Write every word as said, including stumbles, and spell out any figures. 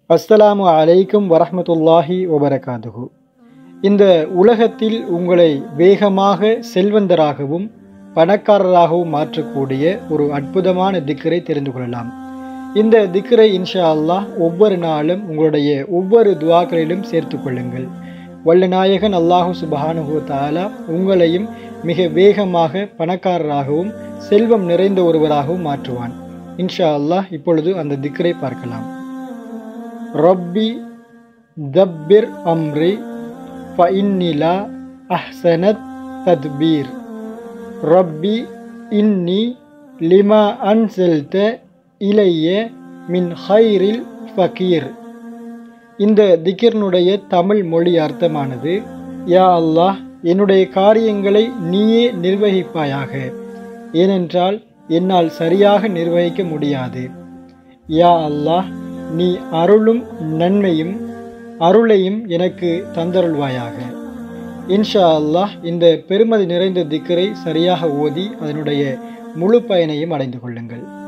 அஸ்ஸலாமு அலைக்கும் வரஹ்மத்துல்லாஹி வபரகாதுஹு. இந்த உலகத்தில் உங்களை வேகமாக செல்வந்தராகவும் பணக்காரராகவும் மாற்றக்கூடிய ஒரு அற்புதமான திக்ரை தெரிந்து கொள்ளலாம். இந்த திக்ரை இன்ஷா அல்லாஹ் ஒவ்வொரு நாளும் உங்களுடைய ஒவ்வொரு துஆக்களிலும் சேர்த்து கொள்ளுங்கள். வல்ல நாயகன் அல்லாஹு சுப்ஹானஹு வ தஆலா உங்களையும் மிக வேகமாக பணக்காரராகவும் செல்வம் நிறைந்த ஒருவராகவும் மாற்றுவான். இன்ஷா அல்லாஹ் இப்பொழுது அந்த திக்ரை பார்க்கலாம். ரப்பி தப்பிர் அம்ரி ஃபஇன்னி லா அஹ்ஸனத் தத்பீர். ரப்பி இன்னி லிமா அன்ஸல்த இலைய மின் ஹைரில் ஃபகீர். இந்த திக்ரினுடைய தமிழ் மொழி அர்த்தமானது, யா அல்லாஹ், என்னுடைய காரியங்களை நீயே நிர்வகிப்பாயாக, ஏனென்றால் என்னால் சரியாக நிர்வகிக்க முடியாது. யா அல்லாஹ், நீ அருளும் நன்மையும் அருளையும் எனக்கு தந்தருள்வாயாக. இன்ஷா அல்லாஹ் இந்த பெருமதி நிறைந்த திக்ரை சரியாக ஓதி அதனுடைய முழு பயனையும் அடைந்து கொள்ளுங்கள்.